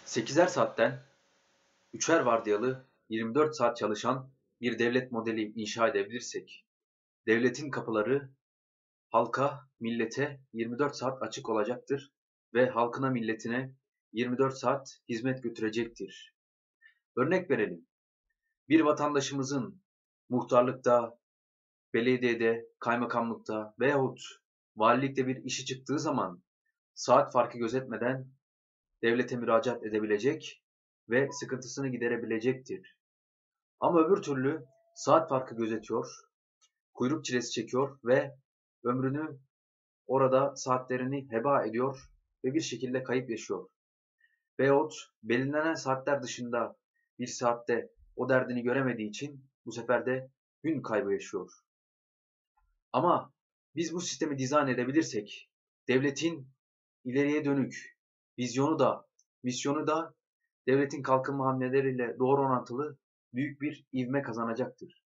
8'er saatten 3'er vardiyalı 24 saat çalışan bir devlet modeli inşa edebilirsek, devletin kapıları halka, millete 24 saat açık olacaktır ve halkına, milletine 24 saat hizmet götürecektir. Örnek verelim. Bir vatandaşımızın muhtarlıkta, belediyede, kaymakamlıkta veyahut valilikte bir işi çıktığı zaman saat farkı gözetmeden devlete müracaat edebilecek ve sıkıntısını giderebilecektir. Ama öbür türlü saat farkı gözetiyor, kuyruk çilesi çekiyor ve ömrünü orada saatlerini heba ediyor ve bir şekilde kayıp yaşıyor. Veyahut belirlenen saatler dışında bir saatte o derdini göremediği için bu sefer de gün kaybı yaşıyor. Ama biz bu sistemi dizayn edebilirsek, devletin ileriye dönük vizyonu da, misyonu da devletin kalkınma hamleleriyle doğru orantılı büyük bir ivme kazanacaktır.